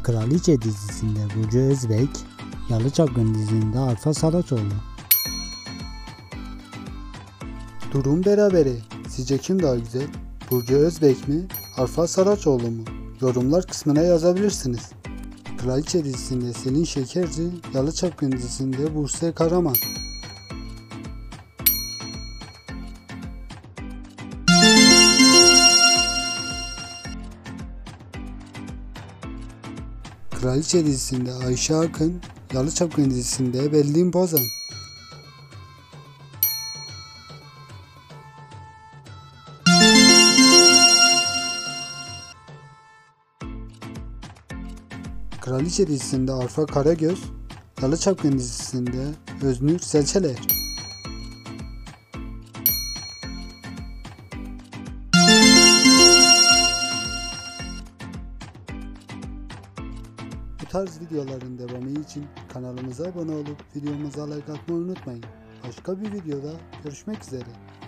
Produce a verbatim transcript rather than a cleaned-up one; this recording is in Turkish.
Kraliçe dizisinde Burcu Özbek, Yalı Çapkın dizisinde Arfa Saraçoğlu. Durum berabere. Sizce kim daha güzel? Burcu Özbek mi? Arfa Saraçoğlu mu? Yorumlar kısmına yazabilirsiniz. Kraliçe dizisinde Selin Şekerci, Yalı Çapkın dizisinde Buse Karaman. Kraliçe dizisinde Ayşe Akın, Yalı Çapkın dizisinde Berlin Bozan. Kraliçe dizisinde Arfa Karagöz, Yalı Çapkın dizisinde Öznur Selçeler. Bu tarz videoların devamı için kanalımıza abone olup videomuza like atmayı unutmayın. Başka bir videoda görüşmek üzere.